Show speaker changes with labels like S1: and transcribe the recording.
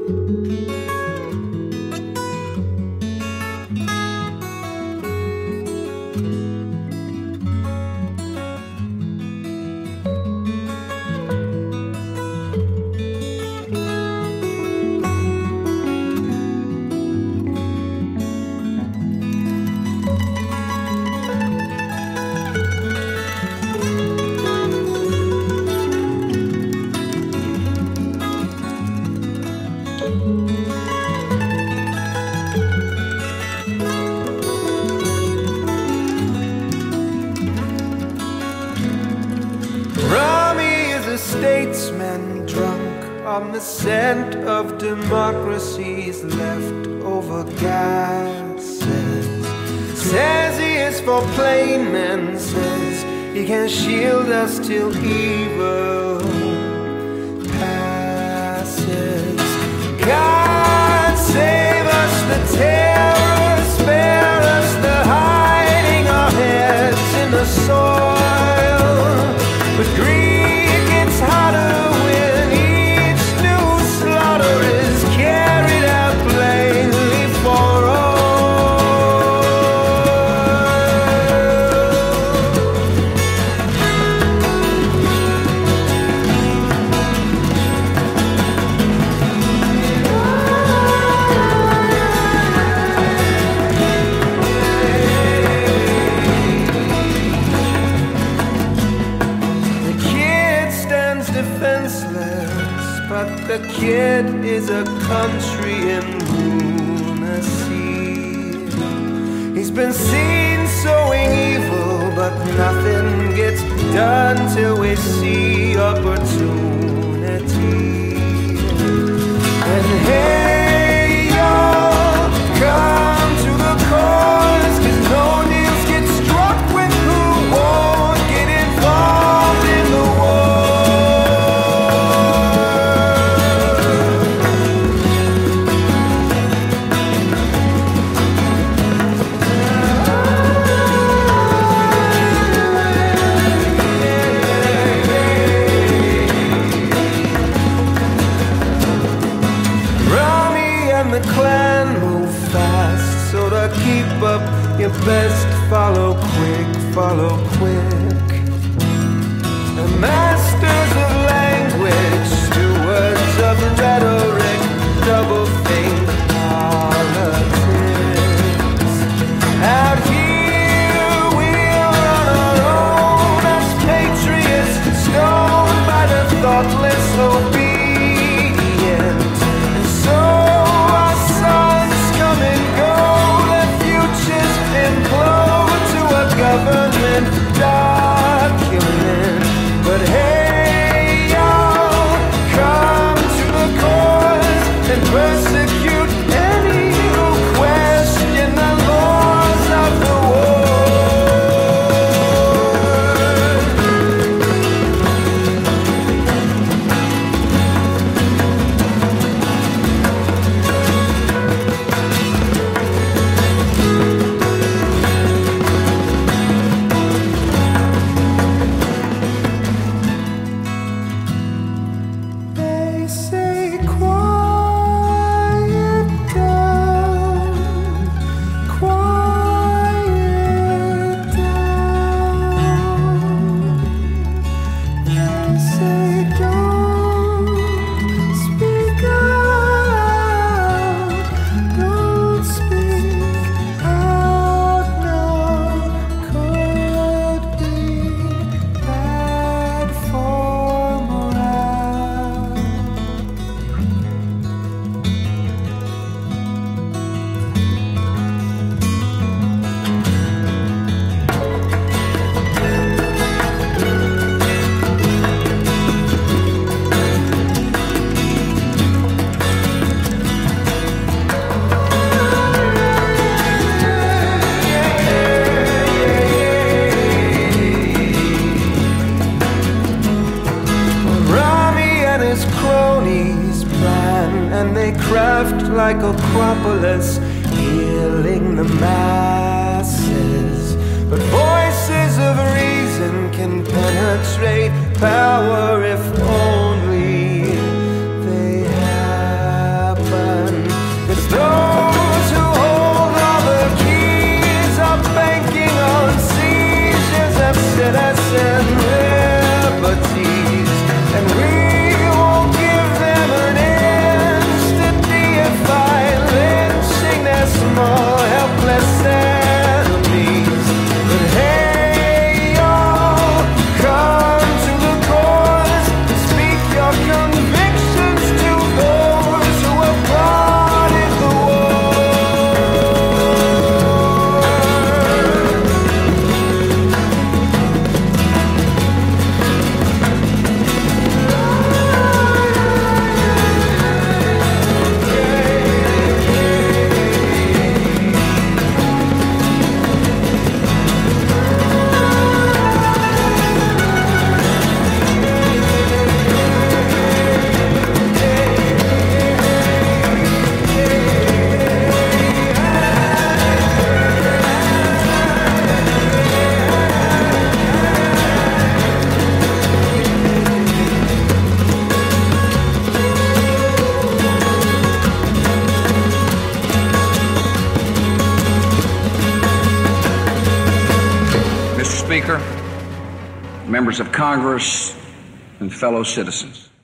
S1: Statesman drunk on the scent of democracy's leftover gases. Says he is for plain men, says he can shield us till evil passes. God save us the terror, spare us the hiding our heads in the soil. But greed gets hotter when each new slaughter is carried out plainly for all. Defenseless, but the kid is a country in lunacy. He's been seen sowing evil, but nothing gets done till we see opportunity. And hey, y'all, come to the cause, 'cause no deals get struck with who won't get involved in the war. The clan move fast, so to keep up, you best follow quick, follow quick. The masters of language, stewards of rhetoric, double-think politics. Out here we'll run our own as patriots, stoned by the thoughtless obedient. And so government document. But hey, y'all, come to the cause and persecute any who question the laws of the craft like Acropolis, healing the masses. But voices of reason can penetrate power if only they happen.
S2: Speaker, members of Congress, and fellow citizens.